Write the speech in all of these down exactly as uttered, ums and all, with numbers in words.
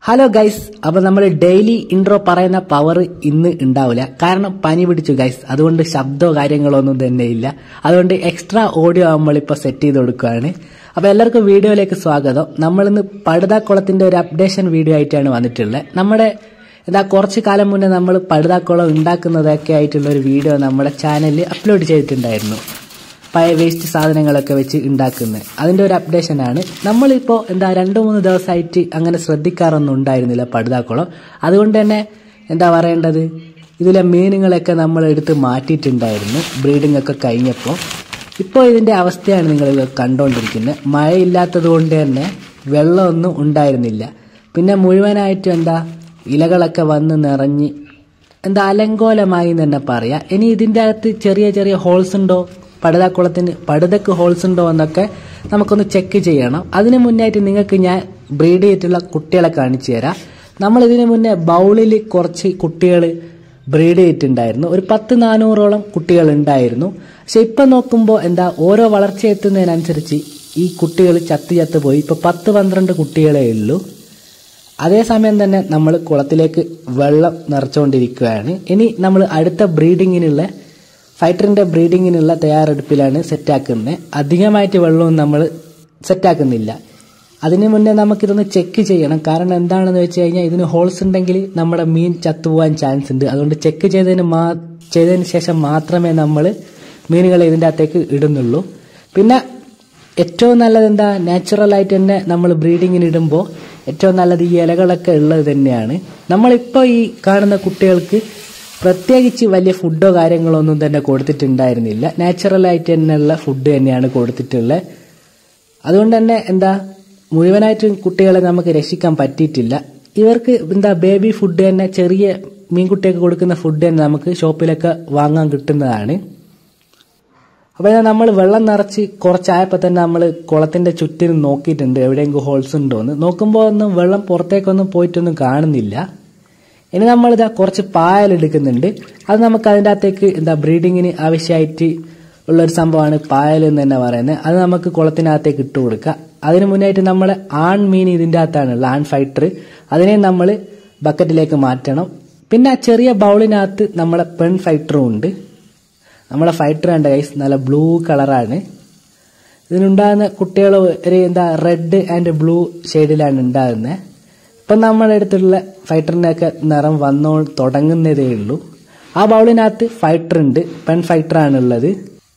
Hello guys, അപ്പൊ നമ്മൾ daily intro പറയുന്ന പവർ ഇന്ന് ഉണ്ടാവില്ല. കാരണം പനി പിടിച്ചു ഗൈസ്. അതുകൊണ്ട് ശബ്ദമോ കാര്യങ്ങളോ ഒന്നും തന്നെ ഇല്ല. അതുകൊണ്ട് എക്സ്ട്രാ ഓഡിയോ നമ്മളിപ്പോൾ സെറ്റ് ചെയ്ത് കൊടുക്കുകയാണ്. അപ്പൊ എല്ലാവർക്കും വീഡിയോയിലേക്ക് സ്വാഗതം. നമ്മളിന്ന് പടുതാക്കുളത്തിന്റെ ഒരു അപ്ഡേഷൻ വീഡിയോ ആയിട്ടാണ് വന്നിട്ടുള്ളത്. നമ്മുടെ എന്താ കുറച്ചു കാലം മുന്നേ നമ്മൾ പടുതാക്കുളം ഉണ്ടാക്കുന്നതൊക്കെ ആയിട്ടുള്ള ഒരു വീഡിയോ നമ്മുടെ ചാനലിൽ അപ്ലോഡ് ചെയ്തിട്ടുണ്ടായിരുന്നു. പഴയ വേസ്റ്റ് സാധനങ്ങളൊക്കെ വെച്ച് ഉണ്ടാക്കുന്നത് അതിൻ്റെ ഒരു അപ്ഡേഷനാണ്. നമ്മളിപ്പോൾ എന്താ രണ്ട് മൂന്ന് ദിവസമായിട്ട് അങ്ങനെ ശ്രദ്ധിക്കാറൊന്നും ഉണ്ടായിരുന്നില്ല പടുതാക്കുളം. അതുകൊണ്ട് തന്നെ എന്താ പറയേണ്ടത്, ഇതിലെ മീനുകളൊക്കെ നമ്മൾ എടുത്ത് മാറ്റിയിട്ടുണ്ടായിരുന്നു ബ്രീഡിംഗ് ഒക്കെ കഴിഞ്ഞപ്പോൾ. ഇപ്പോൾ ഇതിൻ്റെ അവസ്ഥയാണ് നിങ്ങൾ കണ്ടുകൊണ്ടിരിക്കുന്നത്. മഴയില്ലാത്തത് കൊണ്ട് തന്നെ വെള്ളമൊന്നും ഉണ്ടായിരുന്നില്ല. പിന്നെ മുഴുവനായിട്ടും എന്താ ഇലകളൊക്കെ വന്ന് നിറഞ്ഞ് എന്താ അലങ്കോലമായി എന്ന് തന്നെ പറയാം. ഇനി ഇതിൻ്റെ അകത്ത് ചെറിയ ചെറിയ ഹോൾസ് ഉണ്ടോ, പടുതാക്കുളത്തിന് പടുതക്ക് ഹോൾസ് ഉണ്ടോ എന്നൊക്കെ നമുക്കൊന്ന് ചെക്ക് ചെയ്യണം. അതിന് മുന്നായിട്ട് നിങ്ങൾക്ക് ഞാൻ ബ്രീഡ് ചെയ്തിട്ടുള്ള കുട്ടികളെ കാണിച്ചു തരാം. നമ്മൾ ഇതിന് മുന്നേ ബൗളിൽ കുറച്ച് കുട്ടികൾ ബ്രീഡ് ചെയ്തിട്ടുണ്ടായിരുന്നു. ഒരു പത്ത് നാനൂറോളം കുട്ടികൾ ഉണ്ടായിരുന്നു. പക്ഷെ ഇപ്പം നോക്കുമ്പോൾ എന്താ ഓരോ വളർച്ച എത്തുന്നതിനനുസരിച്ച് ഈ കുട്ടികൾ ചത്ത് ചത്ത് പോയി. ഇപ്പം പത്ത് പന്ത്രണ്ട് കുട്ടികളേ ഉള്ളൂ. അതേസമയം തന്നെ നമ്മൾ കുളത്തിലേക്ക് വെള്ളം നിറച്ചുകൊണ്ടിരിക്കുകയാണ്. ഇനി നമ്മൾ അടുത്ത ബ്രീഡിങ്ങിനുള്ള ഫൈറ്ററിന്റെ ബ്രീഡിങ്ങിനുള്ള തയ്യാറെടുപ്പിലാണ് സെറ്റാക്കുന്നത്. അധികമായിട്ട് വെള്ളവും നമ്മൾ സെറ്റാക്കുന്നില്ല. അതിന് മുന്നേ നമുക്കിതൊന്ന് ചെക്ക് ചെയ്യണം. കാരണം എന്താണെന്ന് വെച്ച് കഴിഞ്ഞാൽ ഇതിന് ഹോൾസ് ഉണ്ടെങ്കിൽ നമ്മുടെ മീൻ ചത്തുപോകാൻ ചാൻസ് ഉണ്ട്. അതുകൊണ്ട് ചെക്ക് ചെയ്തതിന് മാ ചെയ്തതിന് ശേഷം മാത്രമേ നമ്മൾ മീനുകളെ ഇതിൻ്റെ അകത്തേക്ക് ഇടുന്നുള്ളൂ. പിന്നെ ഏറ്റവും നല്ലത് എന്താ, നാച്ചുറലായിട്ട് തന്നെ നമ്മൾ ബ്രീഡിങ്ങിന് ഇടുമ്പോൾ ഏറ്റവും നല്ലത് ഈ ഇലകളൊക്കെ ഉള്ളത് തന്നെയാണ്. നമ്മളിപ്പോൾ ഈ കാണുന്ന കുട്ടികൾക്ക് പ്രത്യേകിച്ച് വലിയ ഫുഡോ കാര്യങ്ങളോ ഒന്നും തന്നെ കൊടുത്തിട്ടുണ്ടായിരുന്നില്ല. നാച്ചുറലായിട്ട് തന്നെയുള്ള ഫുഡ് തന്നെയാണ് കൊടുത്തിട്ടുള്ളത്. അതുകൊണ്ട് തന്നെ എന്താ മുഴുവനായിട്ടും കുട്ടികളെ നമുക്ക് രക്ഷിക്കാൻ പറ്റിയിട്ടില്ല. ഇവർക്ക് എന്താ ബേബി ഫുഡ് തന്നെ, ചെറിയ മീൻകുട്ടിയൊക്കെ കൊടുക്കുന്ന ഫുഡ് തന്നെ നമുക്ക് ഷോപ്പിലൊക്കെ വാങ്ങാൻ കിട്ടുന്നതാണ്. അപ്പോൾ നമ്മൾ വെള്ളം നിറച്ച് കുറച്ചായപ്പോൾ തന്നെ നമ്മൾ കുളത്തിന്റെ ചുറ്റിനും നോക്കിയിട്ടുണ്ട് എവിടെയെങ്കിലും ഹോൾസ് ഉണ്ടോ എന്ന്. നോക്കുമ്പോൾ ഒന്നും വെള്ളം പുറത്തേക്കൊന്നും പോയിട്ടൊന്നും കാണുന്നില്ല. ഇനി നമ്മളിതാ കുറച്ച് പായൽ എടുക്കുന്നുണ്ട്. അത് നമുക്ക് അതിൻ്റെ അകത്തേക്ക് എന്താ ബ്രീഡിങ്ങിന് ആവശ്യമായിട്ട് ഉള്ളൊരു സംഭവമാണ് പായൽ എന്ന് തന്നെ പറയുന്നത്. അത് നമുക്ക് കുളത്തിനകത്തേക്ക് ഇട്ട് കൊടുക്കുക. അതിന് മുന്നായിട്ട് നമ്മൾ ആൺ മീൻ ഇതിൻ്റെ അകത്താണുള്ളത്, ആൺ ഫൈറ്റർ. അതിനെ നമ്മൾ ബക്കറ്റിലേക്ക് മാറ്റണം. പിന്നെ ആ ചെറിയ ബൗളിനകത്ത് നമ്മളെ പെൺ ഫൈറ്ററും ഉണ്ട്. നമ്മളെ ഫൈറ്റർ കണ്ട ഗൈസ് നല്ല ബ്ലൂ കളറാണ്. ഇതിനുണ്ടാകുന്ന കുട്ടികൾ ഒരു എന്താ റെഡ് ആൻഡ് ബ്ലൂ ഷെയ്ഡിലാണ് ഉണ്ടാകുന്നത്. ഇപ്പം നമ്മളെടുത്തുള്ള ഫൈറ്ററിൻ്റെയൊക്കെ നിറം വന്നോ തുടങ്ങുന്നതേ ഉള്ളൂ. ആ ബൗളിനകത്ത് ഫൈറ്റർ ഉണ്ട്, പെൺ ഫൈറ്ററാണുള്ളത്.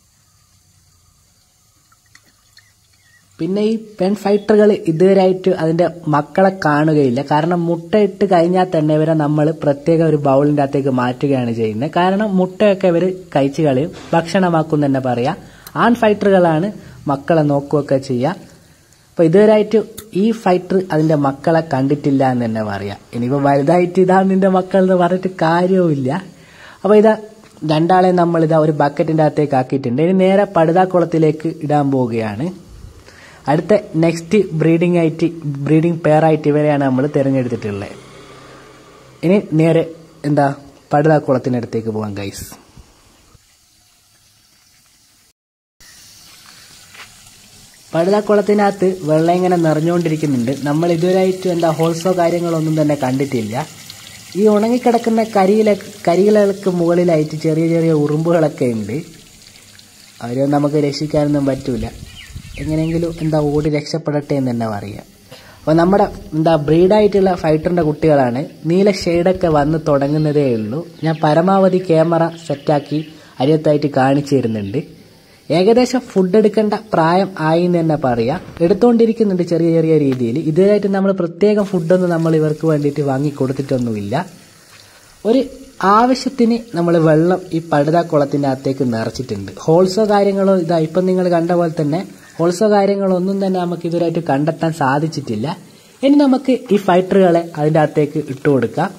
പിന്നെ ഈ പെൺ ഫൈറ്ററുകൾ ഇതുവരെയായിട്ട് അതിൻ്റെ മക്കളെ കാണുകയില്ല. കാരണം മുട്ടയിട്ട് കഴിഞ്ഞാൽ തന്നെ ഇവരെ നമ്മൾ പ്രത്യേക ഒരു ബൗളിൻ്റെ അകത്തേക്ക് മാറ്റുകയാണ് ചെയ്യുന്നത്. കാരണം മുട്ടയൊക്കെ ഇവർ കഴിച്ചു കളയും, ഭക്ഷണമാക്കും തന്നെ പറയാം. ആൺ ഫൈറ്ററുകളാണ് മക്കളെ നോക്കുകയൊക്കെ ചെയ്യുക. അപ്പോൾ ഇതുവരെയായിട്ട് ഈ ഫൈറ്റർ അതിൻ്റെ മക്കളെ കണ്ടിട്ടില്ല എന്ന് തന്നെ പറയാം. ഇനിയിപ്പോൾ വലുതായിട്ട് ഇതാണ് നിന്റെ മക്കൾ എന്ന് പറഞ്ഞിട്ട് കാര്യവുമില്ല. അപ്പോൾ ഇതാ രണ്ടാളെ നമ്മളിതാ ഒരു ബക്കറ്റിൻ്റെ അകത്തേക്ക് ആക്കിയിട്ടുണ്ട്. ഇനി നേരെ പടുതാക്കുളത്തിലേക്ക് ഇടാൻ പോവുകയാണ്. അടുത്ത നെക്സ്റ്റ് ബ്രീഡിംഗ് ആയിട്ട് ബ്രീഡിംഗ് പെയറായിട്ട് ഇവരെയാണ് നമ്മൾ തിരഞ്ഞെടുത്തിട്ടുള്ളത്. ഇനി നേരെ എന്താ പടുതാക്കുളത്തിനടുത്തേക്ക് പോകാം ഗൈസ്. പടുതാക്കുളത്തിനകത്ത് വെള്ളം ഇങ്ങനെ നിറഞ്ഞുകൊണ്ടിരിക്കുന്നുണ്ട്. നമ്മൾ ഇതുവരെയായിട്ട് എന്താ ഹോൾസോ കാര്യങ്ങളോ ഒന്നും തന്നെ കണ്ടിട്ടില്ല. ഈ ഉണങ്ങിക്കിടക്കുന്ന കരിയില കരിയിലകൾക്ക് മുകളിലായിട്ട് ചെറിയ ചെറിയ ഉറുമ്പുകളൊക്കെ ഉണ്ട്. അവരെ നമുക്ക് രക്ഷിക്കാനൊന്നും പറ്റൂല. എങ്ങനെയെങ്കിലും എന്താ ഓടി രക്ഷപ്പെടട്ടെ എന്ന് തന്നെ പറയാം. അപ്പോൾ നമ്മുടെ എന്താ ബ്രീഡായിട്ടുള്ള ഫൈറ്ററിൻ്റെ കുട്ടികളാണ്. നീല ഷെയ്ഡൊക്കെ വന്ന് തുടങ്ങുന്നതേ ഉള്ളൂ. ഞാൻ പരമാവധി ക്യാമറ സെറ്റാക്കി അരിയത്തായിട്ട് കാണിച്ചു തരുന്നുണ്ട്. ഏകദേശം ഫുഡ് എടുക്കേണ്ട പ്രായം ആയി എന്ന് തന്നെ പറയാം. എടുത്തുകൊണ്ടിരിക്കുന്നുണ്ട് ചെറിയ ചെറിയ രീതിയിൽ. ഇതുവരെയായിട്ട് നമ്മൾ പ്രത്യേകം ഫുഡൊന്നും നമ്മൾ ഇവർക്ക് വേണ്ടിയിട്ട് വാങ്ങി കൊടുത്തിട്ടൊന്നുമില്ല. ഒരു ആവശ്യത്തിന് നമ്മൾ വെള്ളം ഈ പടുതാക്കുളത്തിൻ്റെ അകത്തേക്ക് നിറച്ചിട്ടുണ്ട്. ഹോൾസോ കാര്യങ്ങളോ ഇതാ ഇപ്പം നിങ്ങൾ കണ്ട പോലെ തന്നെ ഹോൾസോ കാര്യങ്ങളോ ഒന്നും തന്നെ നമുക്ക് ഇതുവരെയായിട്ട് കണ്ടെത്താൻ സാധിച്ചിട്ടില്ല. ഇനി നമുക്ക് ഈ ഫൈറ്ററുകളെ അതിൻ്റെ അകത്തേക്ക് ഇട്ട് കൊടുക്കാം.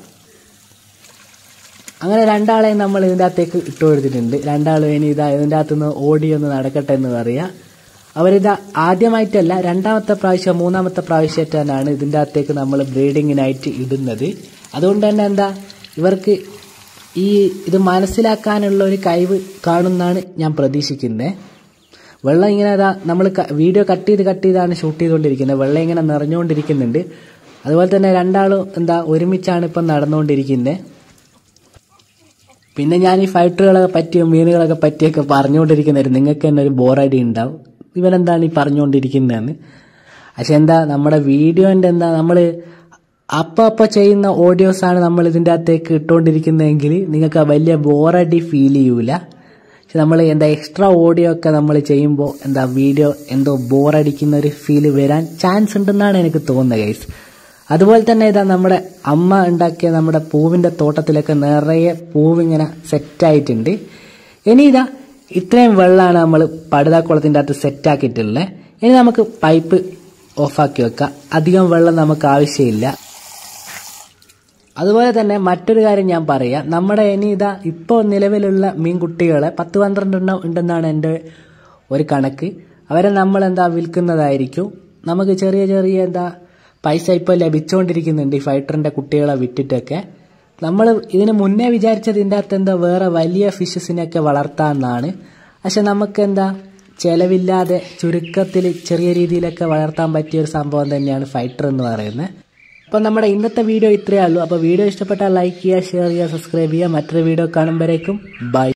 അങ്ങനെ രണ്ടാളെ നമ്മൾ ഇതിൻ്റെ അകത്തേക്ക് ഇട്ട് കൊടുത്തിട്ടുണ്ട്. രണ്ടാളും ഇനി ഇതാ ഇതിൻ്റെ അകത്തുനിന്ന് ഓടിയൊന്ന് നടക്കട്ടെ എന്ന് പറയാം. അവരിതാ ആദ്യമായിട്ടല്ല രണ്ടാമത്തെ പ്രാവശ്യം മൂന്നാമത്തെ പ്രാവശ്യമായിട്ടാണ് ഇതിൻ്റെ അകത്തേക്ക് നമ്മൾ ബ്രീഡിങ്ങിനായിട്ട് ഇടുന്നത്. അതുകൊണ്ട് തന്നെ എന്താ ഇവർക്ക് ഈ ഇത് മനസ്സിലാക്കാനുള്ള ഒരു കഴിവ് കാണുമെന്നാണ് ഞാൻ പ്രതീക്ഷിക്കുന്നത്. വെള്ളം ഇങ്ങനെ അതാ നമ്മൾ വീഡിയോ കട്ട് ചെയ്ത് കട്ട് ചെയ്താണ് ഷൂട്ട് ചെയ്തുകൊണ്ടിരിക്കുന്നത്. വെള്ളം ഇങ്ങനെ നിറഞ്ഞുകൊണ്ടിരിക്കുന്നുണ്ട്. അതുപോലെ തന്നെ രണ്ടാളും എന്താ ഒരുമിച്ചാണ് ഇപ്പം നടന്നുകൊണ്ടിരിക്കുന്നത്. പിന്നെ ഞാൻ ഈ ഫൈറ്ററുകളെ പറ്റിയും മീനുകളൊക്കെ പറ്റിയൊക്കെ പറഞ്ഞുകൊണ്ടിരിക്കുന്നത് നിങ്ങൾക്ക് തന്നെ ഒരു ബോറടി ഉണ്ടാവും, ഇവരെന്താണ് ഈ പറഞ്ഞുകൊണ്ടിരിക്കുന്നതെന്ന്. പക്ഷെ എന്താ നമ്മുടെ വീഡിയോൻ്റെ എന്താ നമ്മൾ അപ്പം അപ്പം ചെയ്യുന്ന ഓഡിയോസാണ് നമ്മൾ ഇതിൻ്റെ അകത്തേക്ക് ഇട്ടുകൊണ്ടിരിക്കുന്നതെങ്കിൽ നിങ്ങൾക്ക് വലിയ ബോറടി ഫീൽ ചെയ്യൂല. പക്ഷെ നമ്മൾ എന്താ എക്സ്ട്രാ ഓഡിയോ ഒക്കെ നമ്മൾ ചെയ്യുമ്പോൾ എന്താ വീഡിയോ എന്തോ ബോറടിക്കുന്ന ഒരു ഫീല് വരാൻ ചാൻസ് ഉണ്ടെന്നാണ് എനിക്ക് തോന്നുന്നത് ഗൈസ്. അതുപോലെ തന്നെ ഇതാ നമ്മുടെ അമ്മ ഉണ്ടാക്കിയ നമ്മുടെ പൂവിൻ്റെ തോട്ടത്തിലൊക്കെ നിറയെ പൂവിങ്ങനെ സെറ്റായിട്ടുണ്ട്. ഇനി ഇതാ ഇത്രയും വെള്ളമാണ് നമ്മൾ പടുതാക്കുളത്തിൻ്റെ അകത്ത് സെറ്റാക്കിയിട്ടുള്ളത്. ഇനി നമുക്ക് പൈപ്പ് ഓഫാക്കി വെക്കാം, അധികം വെള്ളം നമുക്ക് ആവശ്യമില്ല. അതുപോലെ തന്നെ മറ്റൊരു കാര്യം ഞാൻ പറയാം, നമ്മുടെ ഇനി ഇതാ ഇപ്പോൾ നിലവിലുള്ള മീൻകുട്ടികളെ പത്ത് പന്ത്രണ്ടെണ്ണം ഉണ്ടെന്നാണ് എൻ്റെ ഒരു കണക്ക്. അവരെ നമ്മൾ എന്താ വിൽക്കുന്നതായിരിക്കും. നമുക്ക് ചെറിയ ചെറിയ എന്താ പൈസ ഇപ്പോൾ ലഭിച്ചുകൊണ്ടിരിക്കുന്നുണ്ട് ഈ ഫൈറ്ററിൻ്റെ കുട്ടികളെ വിറ്റിട്ടൊക്കെ. നമ്മൾ ഇതിന് മുന്നേ വിചാരിച്ചത് ഇതിൻ്റെ അകത്ത് എന്താ വേറെ വലിയ ഫിഷസിനെയൊക്കെ വളർത്താമെന്നാണ്. പക്ഷെ നമുക്ക് എന്താ ചിലവില്ലാതെ ചുരുക്കത്തിൽ ചെറിയ രീതിയിലൊക്കെ വളർത്താൻ പറ്റിയ ഒരു സംഭവം തന്നെയാണ് ഫൈറ്റർ എന്ന് പറയുന്നത്. അപ്പം നമ്മുടെ ഇന്നത്തെ വീഡിയോ ഇത്രയേ ഉള്ളൂ. അപ്പോൾ വീഡിയോ ഇഷ്ടപ്പെട്ടാൽ ലൈക്ക് ചെയ്യുക, ഷെയർ ചെയ്യുക, സബ്സ്ക്രൈബ് ചെയ്യുക. മറ്റൊരു വീഡിയോ കാണുമ്പോഴേക്കും ബൈ.